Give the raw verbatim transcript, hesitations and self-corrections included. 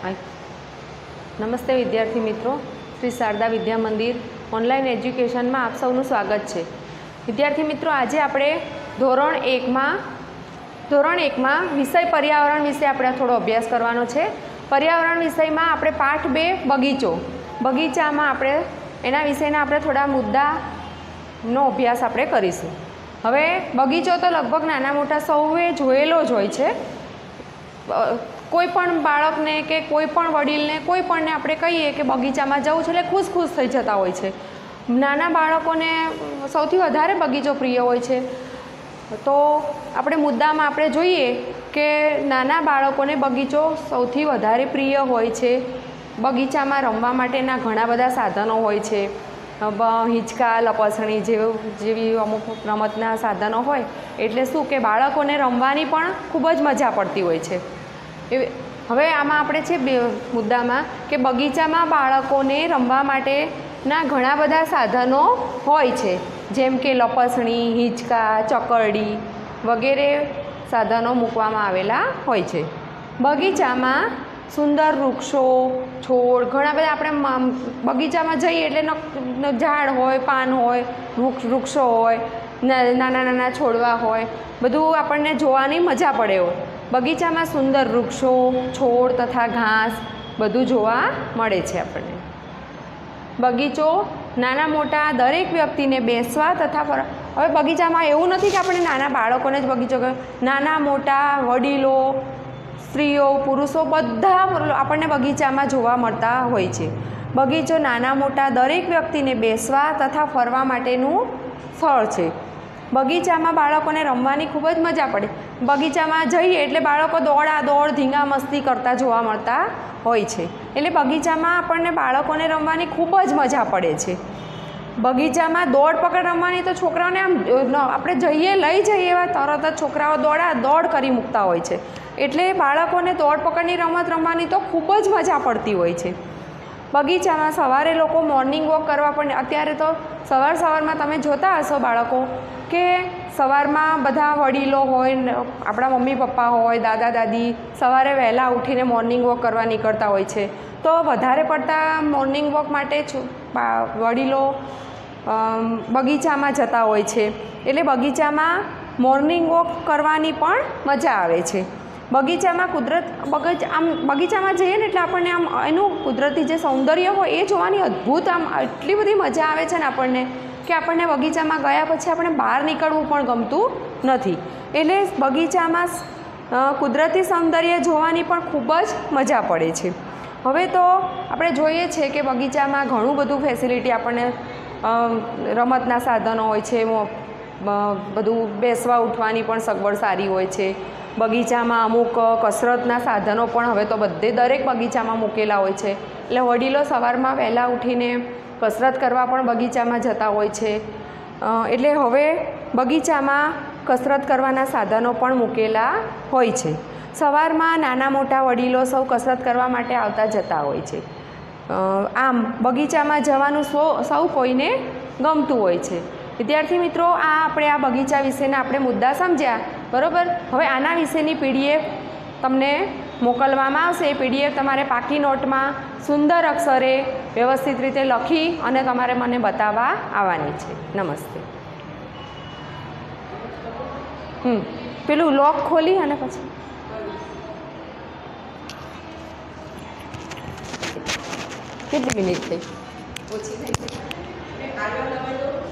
हाय नमस्ते विद्यार्थी मित्रों, श्री शारदा विद्या मंदिर ऑनलाइन एज्युकेशन में आप सौનું स्वागत है। विद्यार्थी मित्रों, आज आपणे धोरण एक में धोरण एक में विषय पर्यावरण विषे आपणे थोड़ो अभ्यास करवानो छे। पर्यावरण विषय में आपणे पाठ बे बगीचो बगीचा में आपणे एना विषयना आपणे थोड़ा मुद्दानो अभ्यास आपणे करीशुं। हवे बगीचो तो लगभग नाना मोटा सौए जोयेलो ज होय छे। कोईपण बाळकने के कोईपण वडीलने कोईपणने आपणे कहीए कि बगीचा में जवुं छे એટલે खुश खुश थई जता होय छे। नाना बाळकोने सौथी वधारे बगीचो प्रिय होय छे। तो આપણે મુદ્દામાં આપણે જોઈએ કે નાના બાળકોને બગીચો સૌથી વધારે પ્રિય હોય છે। બગીચામાં રમવા માટેના ઘણા બધા સાધનો હોય છે। હિંચકા, લપસણી જેવું જેવી અમુક રમતના સાધનો હોય એટલે શું કે બાળકોને રમવાની પણ ખૂબ જ મજા પડતી હોય છે। હવે આમાં આપણે છે બે મુદ્દામાં કે બગીચામાં બાળકોને રમવા માટેના ઘણા બધા સાધનો હોય છે, જેમ કે લપસણી, હિંચકા, ચકરડી વગેરે સાધનો મૂકવામાં આવેલા હોય છે। બગીચામાં સુંદર વૃક્ષો, છોડ ઘણા બધા આપણે બગીચામાં જઈએ એટલે ઝાડ હોય, પાન હોય, વૃક્ષો હોય, નાના નાના છોડવા હોય, બધું આપણને જોવાની મજા પડે હોય। બગીચામાં સુંદર વૃક્ષો, છોડ તથા ઘાસ બધું જોવા મળે છે આપણને। બગીચો નાના મોટા દરેક વ્યક્તિને બેસવા તથા ફરવા, હવે બગીચામાં એવું નથી કે આપણે નાના બાળકોને જ બગીચો કહે, નાના મોટા વડીલો, સ્ત્રીઓ, પુરુષો બધા આપણને બગીચામાં જોવા મળતા હોય છે। બગીચો નાના મોટા દરેક વ્યક્તિને બેસવા તથા ફરવા માટેનું સ્થળ છે। બગીચામાં બાળકોને રમવાની ખૂબ જ મજા પડે। બગીચામાં જઈએ એટલે બાળકો દોડા દોડ ધીંગા મસ્તી કરતા જોવા મળતા હોય છે। એટલે બગીચામાં આપણને બાળકોને રમવાની ખૂબ જ મજા પડે છે। બગીચામાં દોડ પકડ રમવાની તો છોકરાઓને આમ આપણે જઈએ લઈ જઈએ એવા તરત જ છોકરાઓ દોડા દોડ કરી મૂકતા હોય છે। એટલે બાળકોને દોડ પકડની રમત રમવાની તો ખૂબ જ મજા પડતી હોય છે। બગીચામાં સવારે લોકો મોર્નિંગ વોક કરવા પણ, અત્યારે તો સવાર સવારમાં તમે જોતા હશો બાળકો કે સવારમાં બધા વડીલો હોય, આપણા મમ્મી પપ્પા હોય, દાદા દાદી સવારે વહેલા ઉઠીને મોર્નિંગ વોક કરવા નીકળતા હોય છે। તો વધારે પડતા મોર્નિંગ વોક માટે વડીલો બગીચામાં જતા હોય છે। એટલે બગીચામાં મોર્નિંગ વોક કરવાની પણ મજા આવે છે। બગીચામાં કુદરત બગીચ આમ બગીચામાં જઈએ ને એટલે આપણને આમ એનું કુદરતી જે સૌંદર્ય હોય એ જોવાની અદ્ભુત આમ એટલી બધી મજા આવે છે ને આપણને કે આપણને બગીચામાં ગયા પછી આપણે બહાર નીકળવું પણ ગમતું નથી। એટલે બગીચામાં કુદરતી સૌંદર્ય જોવાની પણ ખૂબ જ મજા પડે છે। હવે તો આપણે જોઈએ છે કે બગીચામાં ઘણું બધું ફેસિલિટી આપણને રમતના સાધનો હોય છે, બધું બેસવા ઉઠવાની પણ સગવડ સારી હોય છે। બગીચામાં અમુક કસરતના સાધનો પણ હવે તો બધે દરેક બગીચામાં મૂકેલા હોય છે। એટલે વડીલો સવારમાં વહેલા ઉઠીને કસરત કરવા પણ બગીચામાં જતા હોય છે। એટલે હવે બગીચામાં કસરત કરવાના સાધનો પણ મૂકેલા હોય છે। સવારમાં નાના મોટા વડીલો સૌ કસરત કરવા માટે આવતા જતા હોય છે। આમ બગીચામાં જવાનું સૌ સૌ કોઈને ગમતું હોય છે। વિદ્યાર્થી મિત્રો, આ આપણે આ બગીચા વિશેના આપણે મુદ્દા સમજ્યા, બરાબર। હવે આના વિશેની પીડીએફ તમને મોકલવામાં આવશે। એ પીડીએફ તમારે પાકી નોટમાં સુંદર અક્ષરે વ્યવસ્થિત રીતે લખી અને તમારે મને બતાવવા આવવાની છે। નમસ્તે। હમ પેલું લોક ખોલી અને પછી કેટલી મિનિટ થઈ? ઓછી થઈ?